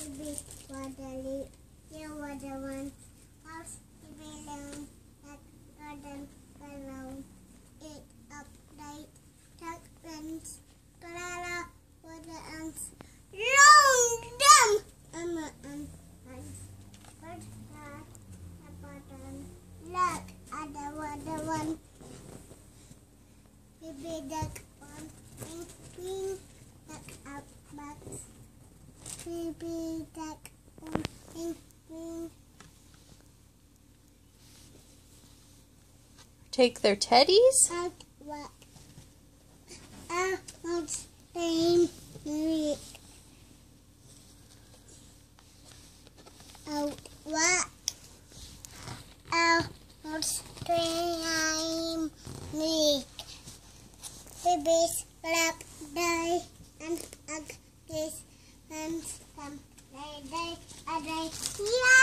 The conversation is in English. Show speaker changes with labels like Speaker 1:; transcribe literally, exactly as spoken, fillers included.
Speaker 1: Baby waddle, you waddle one. House, baby long, that garden, alone. Eat up, right, tuck, runs, Clara, water ants. Long them! Emma and ants. Bird, cat, a button. Look at the water one. Baby duck, one, pink, pink, duck up, box. Baby duck, one, pink, pink.
Speaker 2: Take their teddies?
Speaker 1: Out, what? Out, what's the name? Out, what? Out, what's the name? Babies clap, die, and hug this, and come, die, die, die, yeah!